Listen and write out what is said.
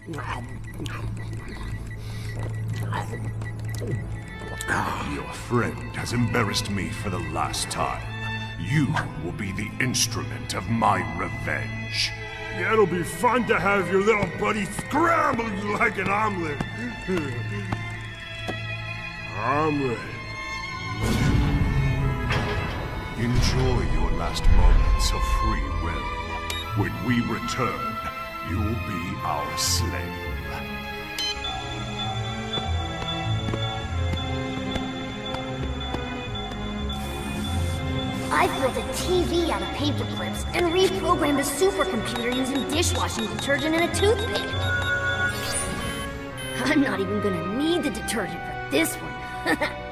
Your friend has embarrassed me for the last time. You will be the instrument of my revenge. It'll be fun to have your little buddy scramble you like an omelet. Omelet. Enjoy your last moments of free will. When we return, you'll be our slave. I built a TV out of paper clips and reprogrammed a supercomputer using dishwashing detergent and a toothpick. I'm not even gonna need the detergent for this one.